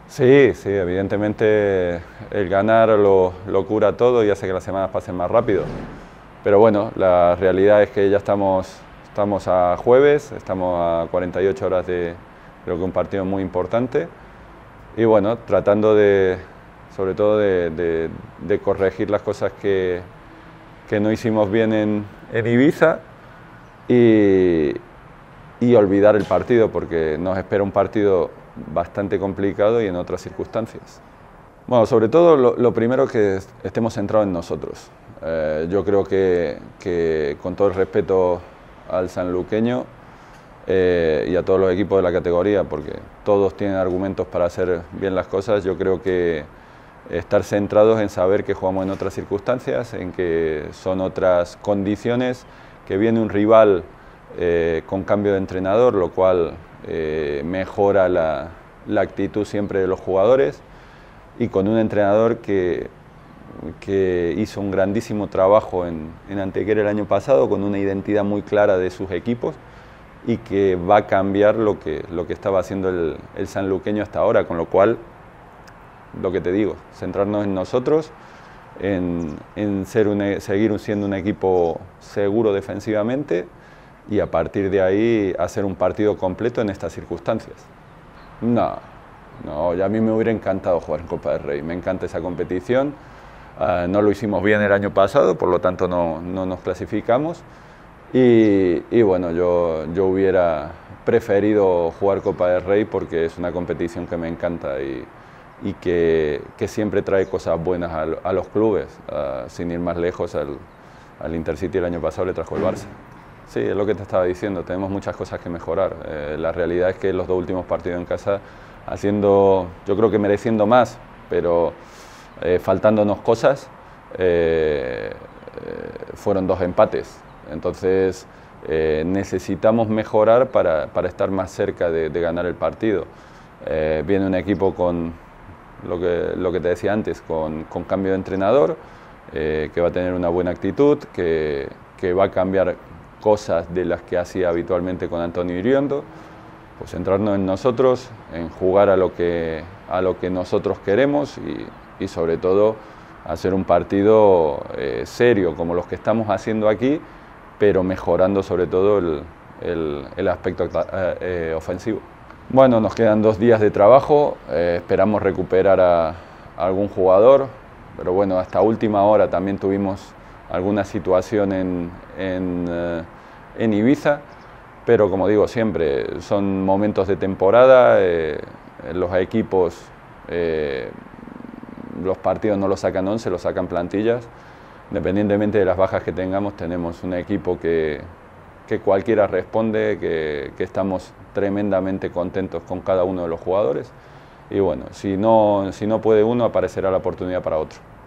Sí, sí, evidentemente el ganar lo cura todo y hace que las semanas pasen más rápido. Pero bueno, la realidad es que ya estamos a jueves, estamos a 48 horas de creo que un partido muy importante. Y bueno, tratando sobre todo de corregir las cosas que no hicimos bien en Ibiza y, y olvidar el partido, porque nos espera un partido bastante complicado y en otras circunstancias. Bueno, sobre todo lo primero es que estemos centrados en nosotros. Yo creo que con todo el respeto al sanluqueño y a todos los equipos de la categoría, porque todos tienen argumentos para hacer bien las cosas, yo creo que estar centrados en saber que jugamos en otras circunstancias, en que son otras condiciones, que viene un rival con cambio de entrenador, lo cual mejora la actitud siempre de los jugadores, y con un entrenador que hizo un grandísimo trabajo en Antequera el año pasado, con una identidad muy clara de sus equipos, y que va a cambiar lo que estaba haciendo el sanluqueño hasta ahora, con lo cual, lo que te digo, centrarnos en nosotros, en seguir siendo un equipo seguro defensivamente y a partir de ahí hacer un partido completo en estas circunstancias. No, ya a mí me hubiera encantado jugar en Copa del Rey, me encanta esa competición, no lo hicimos bien el año pasado, por lo tanto no nos clasificamos y bueno, yo hubiera preferido jugar Copa del Rey porque es una competición que me encanta y que siempre trae cosas buenas a los clubes, sin ir más lejos, al Intercity el año pasado le trajo el Barça. Sí, es lo que te estaba diciendo, tenemos muchas cosas que mejorar. La realidad es que los dos últimos partidos en casa, yo creo que mereciendo más, pero faltándonos cosas, fueron dos empates. Entonces necesitamos mejorar para estar más cerca de ganar el partido. Viene un equipo con lo que te decía antes, con cambio de entrenador, que va a tener una buena actitud, que va a cambiar cosas de las que hacía habitualmente con Antonio Iriondo, pues centrarnos en nosotros, en jugar a lo que nosotros queremos y sobre todo hacer un partido serio como los que estamos haciendo aquí, pero mejorando sobre todo el aspecto ofensivo. Bueno, nos quedan 2 días de trabajo, esperamos recuperar a algún jugador, pero bueno, hasta última hora también tuvimos alguna situación en Ibiza, pero como digo siempre, son momentos de temporada, los equipos, los partidos no los sacan 11, los sacan plantillas, independientemente de las bajas que tengamos, tenemos un equipo que cualquiera responde, que estamos tremendamente contentos con cada uno de los jugadores y bueno, si no puede uno, aparecerá la oportunidad para otro.